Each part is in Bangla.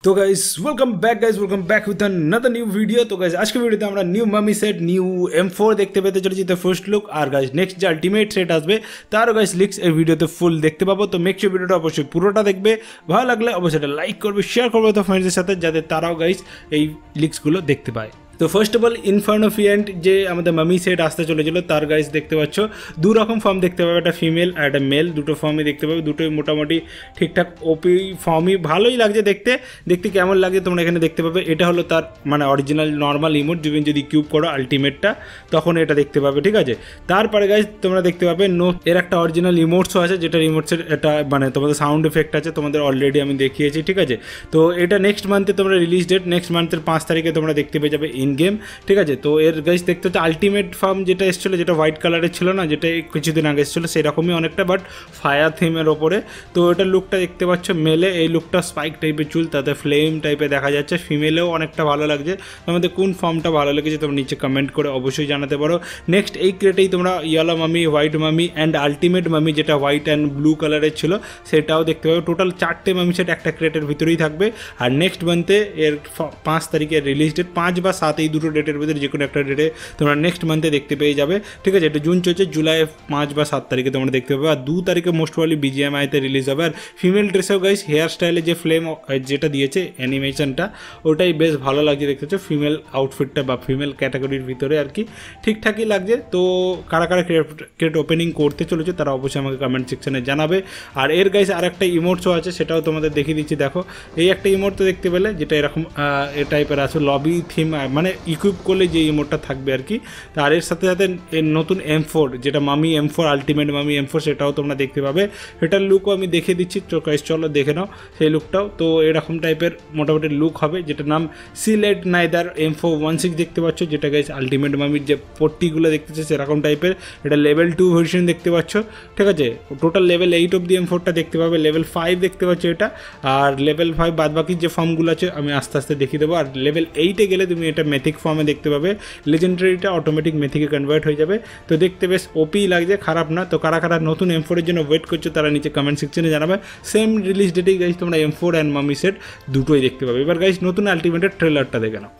तो guys welcome back with another new video. तो गाइस आज के वीडियोতে আমরা নিউ মামি সেট নিউ M4 দেখতে পেতে চলেছি। তো ফার্স্ট লুক আর গাইস নেক্সট যে আলটিমেট সেট আসবে তারও গাইস লিক্স এই ভিডিওতে ফুল দেখতে পাবো। তো মেক শিওর ভিডিওটা অবশ্যই পুরোটা দেখবে, ভালো লাগলে অবশ্যই এটা লাইক করবে, শেয়ার করবে তো ফ্রেন্ডসদের সাথে যাতে তারাও গাইস এই লিক্সগুলো দেখতে পায়। তো first of all Inferno Fiend যে আমাদের মামি সেট আসতে চলেছিল তার গাইস দেখতে পাচ্ছ দু রকম ফর্ম দেখতে পাবে, একটা ফিমেল আর একটা মেল, দুটো ফর্মই দেখতে পাবে। দুটোই মোটামুটি ঠিকঠাক ওপি ফর্মই, ভালোই লাগছে দেখতে। কেমন লাগছে তোমরা এখানে দেখতে পাবে। এটা হলো তার মানে অরিজিনাল নর্মাল ইমোট, যদি কিউব করো আলটিমেটটা তখন এটা দেখতে পাবে, ঠিক আছে। তারপরে গাইস তোমরা দেখতে পাবে এর একটা অরিজিনাল ইমোটসও আছে, যেটা ইমোটসের এটা মানে তোমাদের সাউন্ড এফেক্ট আছে, তোমাদের অলরেডি আমি দেখিয়েছি, ঠিক আছে। তো এটা নেক্সট মান্থে তোমরা রিলিজ ডেট নেক্সট মান্থের 5 তারিখে তোমরা দেখতে পেয়ে যাবে ইন গেম, ঠিক আছে। তো এর গাইস দেখতে হচ্ছে আলটিমেট ফর্ম যেটা এসেছিলো, যেটা হোয়াইট কালারের ছিল না, যেটা কিছুদিন আগে এসেছিলো, সেরকমই অনেকটা বাট ফায়ার থিমের ওপরে। তো এটার লুকটা দেখতে পাচ্ছ মেলে, এই লুকটা স্পাইক টাইপের চুল, তাতে ফ্লেম টাইপের দেখা যাচ্ছে। ফিমেলেও অনেকটা ভালো লাগছে। তোমাদের কোন ফর্মটা ভালো লেগেছে তোমরা নিচে কমেন্ট করে অবশ্যই জানাতে পারো। নেক্সট এই ক্রেটেই তোমরা ইয়েলো মামি, হোয়াইট মামি অ্যান্ড আলটিমেট মামি যেটা হোয়াইট অ্যান্ড ব্লু কালারের ছিল সেটাও দেখতে পাবে। টোটাল 4টে মামি সেট একটা ক্রেটের ভিতরেই থাকবে। আর নেক্সট মান্থে এর 5 তারিখের রিলিজ ডেট, 5 বা 7 এই দুটো ডেটের ভিতরে যে কোনো একটা ডেটে তোমরা নেক্সট মান্থে দেখতে পেয়ে যাবে, ঠিক আছে। এটা জুন চলছে, জুলাই 5 বা 7 তারিখে তোমরা দেখতে পাবে। আর 2 তারিখে মোস্ট প্রবাবলি BGMIতে রিলিজ হবে। আর ফিমেল ড্রেসেও গাইস হেয়ার স্টাইলে যে ফ্লেম যেটা দিয়েছে অ্যানিমেশনটা, ওটাই বেশ ভালো লাগছে দেখতে পাচ্ছ। ফিমেল আউটফিটটা বা ফিমেল ক্যাটাগরির ভিতরে আর কি ঠিকঠাকই লাগছে। তো কারা কারা ক্রেট ওপেনিং করতে চলেছে তারা অবশ্যই আমাকে কমেন্ট সেকশনে জানাবে। আর এর গাইস আর একটা ইমোটসও আছে, সেটাও তোমাদের দেখিয়ে দিচ্ছি। দেখো এই একটা ইমোট তো দেখতে পেলে, যেটা এরকম এ টাইপের আছে, লবি থিম মানে ইকুইপ করলে যে ইমোটটা থাকবে আর কি। আর এর সাথে সাথে এর নতুন M4 যেটা মামি M4 আলটিমেট মামি M4 সেটাও তোমরা দেখতে পাবে। এটার লুকও আমি দেখিয়ে দিচ্ছি, তো গাইস চলো দেখে নাও সেই লুকটাও। তো এরকম টাইপের মোটামুটি লুক হবে, যেটার নাম সিলেট নাইদার M416 দেখতে পাচ্ছ, যেটা গাইস আলটিমেট মামির যে পট্টিগুলো দেখতেছে সেরকম টাইপের। এটা লেভেল 2 ভার্সন দেখতে পাচ্ছ, ঠিক আছে। টোটাল লেভেল 8 অব্দি M4টা দেখতে পাবে, লেভেল 5 দেখতে পাচ্ছ এটা। আর লেভেল 5 বাদ বাকি যে ফর্মগুলো আছে আমি আস্তে আস্তে দেখিয়ে দেবো। আর লেভেল 8-এ গেলে তুমি এটা মেথিক ফর্মে দেখতে পাবে, লেজেন্ডারিটা অটোমেটিক মেথিকে কনভার্ট হয়ে যাবে। তো দেখতে বেশ ওপি লাগছে, খারাপ না। তো কারা কারা নতুন M4 এর জন্য ওয়েট করছো তারা নিচে কমেন্ট সেকশনে জানাবে। সেম রিলিজ ডেটেই গাইস তোমরা M4 অ্যান্ড মামি সেট দুটোই দেখতে পাবে। এবার গাইস নতুন আলটিমেটের ট্রেলারটা দেখে নাও।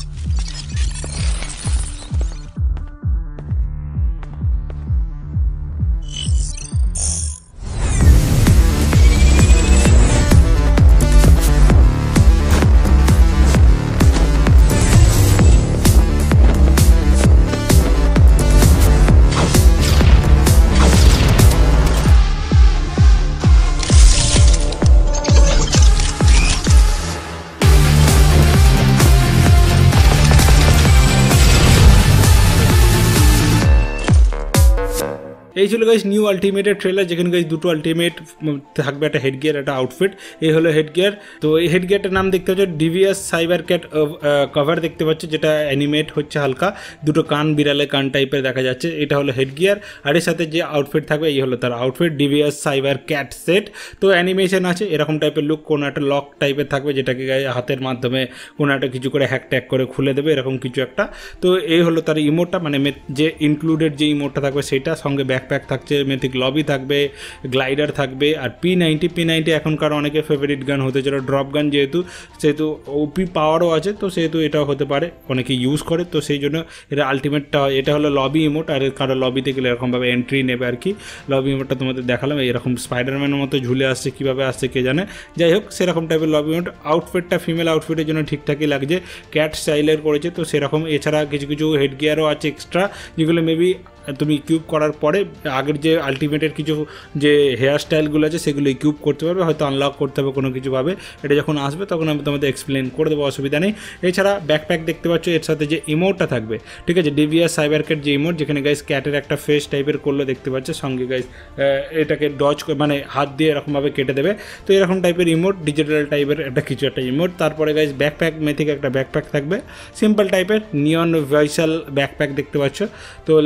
এই ছিল গাইস নিউ আলটিমেটের ট্রেলার, যেখানে গাইস দুটো আলটিমেট থাকবে, একটা হেড গিয়ার একটা আউটফিট। এই হলো হেড গিয়ার। তো এই হেড গিয়ারটার নাম দেখতে পাচ্ছ ডিভিএস সাইবার ক্যাট কভার দেখতে পাচ্ছ, যেটা অ্যানিমেট হচ্ছে হালকা, দুটো কান বিড়ালে কান টাইপের দেখা যাচ্ছে। এটা হলো হেড গিয়ার। আর এর সাথে যে আউটফিট থাকবে এই হলো তার outfit, DVS cyber cat set. তো অ্যানিমেশন আছে এরকম টাইপের লুক, কোনো একটা লক টাইপের থাকবে যেটাকে হাতের মাধ্যমে কোনো একটা কিছু করে হ্যাক ট্যাক করে খুলে দেবে, এরকম কিছু একটা। তো এই হলো তার ইমোটটা, মানে যে ইনক্লুডেড যে ইমোটটা থাকবে সেটা, সঙ্গে ব্যাকপ্যাক থাকছে, মেথিক লবি থাকবে, গ্লাইডার থাকবে। আর P90 এখনকার অনেকে ফেভারিট গান হতে চলো, ড্রপ গান যেহেতু ওপি পাওয়ারও আছে, তো সেহেতু এটাও হতে পারে, অনেকে ইউজ করে। তো সেই জন্য এটা আলটিমেটটা, এটা হলো লবি ইমোট। আর কারো লবিতে গেলে এরকমভাবে এন্ট্রি নেবে আর কি। লবি ইমোটটা তোমাদের দেখালাম, এরকম স্পাইডারম্যানের মতো ঝুলে আসছে, কীভাবে আসছে কে জানে। যাই হোক সেরকম টাইপের লবি ইমোট। আউটফিটটা ফিমেল আউটফিটের জন্য ঠিকঠাকই লাগছে, ক্যাট স্টাইলের করেছে তো সেরকম। এছাড়া কিছু কিছু হেড গিয়ারও আছে এক্সট্রা, যেগুলো মেবি তুমি কিউব করার পরে আগের যে আলটিমেটের কিছু যে হেয়ার স্টাইলগুলো আছে সেগুলো কিউব করতে পারবে, হয়তো আনলক করতে হবে কোনো কিছুভাবে। এটা যখন আসবে তখন আমি তোমাদের এক্সপ্লেন করে দেবো, অসুবিধা নেই। এছাড়া ব্যাকপ্যাক দেখতে পাচ্ছ, এর সাথে যে ইমোটটা থাকবে, ঠিক আছে, ডিভিএস সাইবার ক্যাট যে ইমোট, যেখানে গাইস ক্যাটের একটা ফেস টাইপের করলো দেখতে পাচ্ছে, সঙ্গে গাইস এটাকে ডজ মানে হাত দিয়ে এরকমভাবে কেটে দেবে। তো এরকম টাইপের ইমোট, ডিজিটাল টাইপের একটা কিছু একটা ইমোট। তারপরে গাইস ব্যাকপ্যাক মেথিক একটা ব্যাকপ্যাক থাকবে, সিম্পল টাইপের নিয়ন ভয়েসাল ব্যাকপ্যাক দেখতে পাচ্ছ। তো লেভেল 1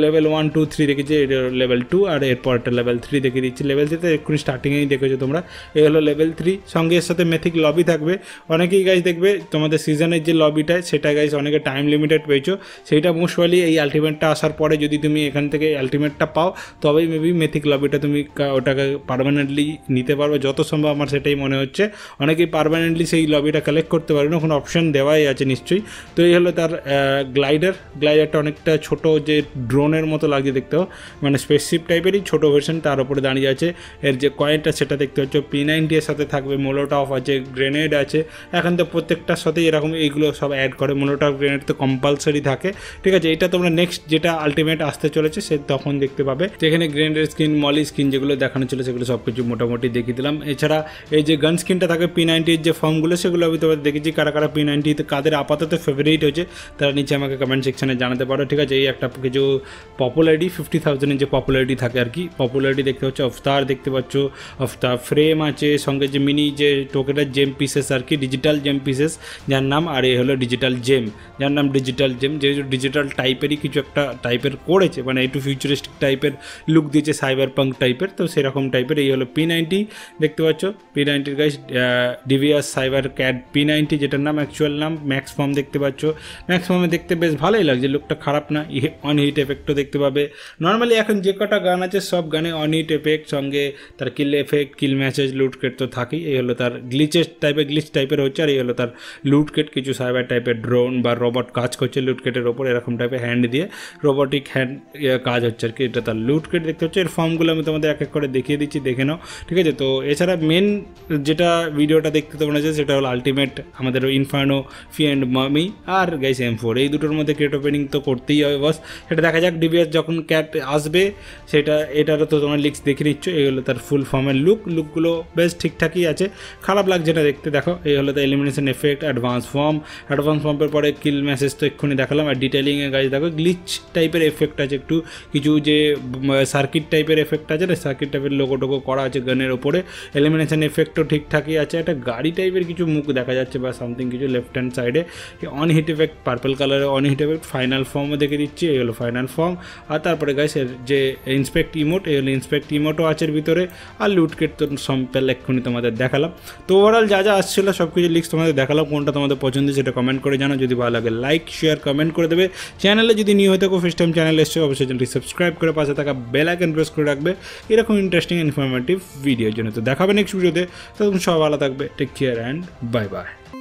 2 3 দেখেছি, এটা লেভেল 2 আর এরপরটা লেভেল 3 দেখিয়ে দিচ্ছি। লেভেল 3তে এক্ষুনি স্টার্টিংয়েই দেখেছো তোমরা, এই হলো লেভেল 3। সঙ্গে এর সাথে মেথিক লবি থাকবে। অনেকেই গাইজ দেখবে তোমাদের সিজনের যে লবিটা সেটা গাইজ অনেকে টাইম লিমিটেড পেয়েছো, সেইটা মোস্টলি এই আলটিমেটটা আসার পরে যদি তুমি এখান থেকে আলটিমেটটা পাও তবেই মেবি মেথিক লবিটা তুমি ওটাকে পারমানেন্টলি নিতে পারবে, যত সম্ভব আমার সেটাই মনে হচ্ছে। অনেকেই পারমানেন্টলি সেই লবিটা কালেক্ট করতে পারবে না, কোনো অপশান দেওয়াই আছে নিশ্চয়ই। তো এই হলো তার গ্লাইডারটা অনেকটা ছোট, যে ড্রোনের মতো লাগছে দেখতেও, মানে স্পেসশিপ টাইপেরই ছোটো ভার্সন, তার উপরে দাঁড়িয়ে আছে। এর যে কয়েনটা সেটা দেখতে হচ্ছে P90 এর সাথে থাকবে, মোলোটফ আছে, গ্রেনেড আছে। এখন তো প্রত্যেকটার সাথেই এরকম এইগুলো সব অ্যাড করে, মোলোটফ গ্রেনেড তো কম্পালসারি থাকে, ঠিক আছে। এটা তোমরা নেক্সট যেটা আলটিমেট আসতে চলেছে সে তখন দেখতে পাবে। তো এখানে গ্রেনেডের স্কিন, মলি স্কিন যেগুলো দেখানো ছিল সেগুলো সব কিছু মোটামুটি দেখিয়ে দিলাম। এছাড়া এই যে গান স্কিনটা থাকে P90 এর যে ফর্মগুলো, সেগুলো আমি তোমাদের দেখেছি। কারা কারা P90 কাদের আপাতত ফেভারিট হয়েছে তারা নিচে আমাকে কমেন্ট সেকশনে জানাতে পারো, ঠিক আছে। এই একটা কিছু পপুলারিটি 50,000-এর যে পপুলারিটি থাকে আর কি, পপুলারিটি দেখতে পাচ্ছ। অফতার দেখতে পাচ্ছ, অফতার ফ্রেম আছে, সঙ্গে যে মিনি যে টোকেনের জেম পিসেস আর কি, ডিজিটাল জেম পিসেস যার নাম, আর এই হলো ডিজিটাল জেম যার নাম ডিজিটাল জেম, যে ডিজিটাল টাইপেরই কিছু একটা টাইপের করেছে, মানে একটু ফিউচারিস্টিক টাইপের লুক দিয়েছে, সাইবার পাঙ্ক টাইপের, তো সেরকম টাইপের। এই হলো P90 দেখতে পাচ্ছ। P90 guys ডিভিয়াস cyber cat P90 যেটার নাম অ্যাকচুয়াল নাম। ম্যাক্স ফর্ম দেখতে পাচ্ছ, ম্যাক্স ফর্মে দেখতে বেশ ভালোই লাগছে, লুকটা খারাপ না। অন হিট এফেক্টও দেখতে পাবে। নর্মালি এখন যে কটা গান আছে সব গানে অন হিট এফেক্ট, সঙ্গে তার kill effect, kill message, loot crate তো থাকেই। এই হলো তার গ্লিচ টাইপের হচ্ছে, আর এই হলো তার লুট কেট। কিছু সাইবার টাইপের ড্রোন বা রোবট কাজ করছে লুট কেটের ওপর, এরকম টাইপের হ্যান্ড দিয়ে রোবটিক হ্যান্ড কাজ হচ্ছে আর কি, এটা তার লুট কেট দেখতে হচ্ছে। এর ফর্মগুলো আমি তোমাদের এক এক করে দেখিয়ে দিচ্ছি, দেখে নাও, ঠিক আছে। তো এছাড়া মেন যেটা ভিডিওটা দেখতে তোমরা যে সেটা হলো আলটিমেট আমাদের ইনফার্নো, ফি অ্যান্ড মামি আর গাইস M4, এই দুটোর মধ্যে ক্রেট ওপেনিং তো করতেই হবে বস। সেটা দেখা যাক ডিভিএস যখন ক্যাট আসবে সেটা, এটারও তো তোমার লিক্স দেখে নিচ্ছ। এই হলো তার ফুল ফর্মের লুকগুলো বেশ ঠিকঠাকই আছে, খারাপ লাগছে না দেখতে। দেখো এই হলো তার এলিমিনেশন এফেক্ট, অ্যাডভান্স ফর্মের পরে কিল মেসেজ তো এক্ষুনি দেখালাম। আর ডিটেলিংয়ে গাইজ দেখো গ্লিচ টাইপের এফেক্ট আছে, একটু কিছু যে সার্কিট টাইপের এফেক্ট আছে না, সার্কিট টাইপের লোগো করা আছে গানের ওপরে। এলিমিনেশন এফেক্টও ঠিকঠাকই আছে। একটা গাড়ি টাইপের কিছু মুখ দেখা যাচ্ছে বা সামথিং কিছু লেফট হ্যান্ড সাইডে। অন হিট এফেক্ট পার্পল কালারের অন হিট এফেক্ট। ফাইনাল ফর্মও দেখে দিচ্ছি, এই হলো ফাইনাল ফর্ম। আর তারপরে গাইস এর যে ইন্সপেক্ট ইমোট, এই হলো ইন্সপেক্ট ইমোটও আছে এর ভিতরে। আর লুটকেট তো সম্পেল এক্ষুনি তোমাদের দেখালাম। তো ওভারঅল যা যা আসছিল সব কিছু লিক্স তোমাদের দেখালাম। কোনটা তোমাদের পছন্দ সেটা কমেন্ট করে জানো। যদি ভালো লাগে লাইক শেয়ার কমেন্ট করে দেবে। চ্যানেলে যদি নিউ হয়ে থাকো, ফার্স্ট টাইম চ্যানেলে এসছো, অবশ্যই চ্যানেলটি সাবস্ক্রাইব করে পাশে থাকা বেল আইকন প্রেস করে রাখবে এরকম ইন্টারেস্টিং ইনফরমেটিভ ভিডিওর জন্য। তো দেখাবে নেক্সট ভিডিওতে, তখন সব ভালো থাকবে। Take care and bye by.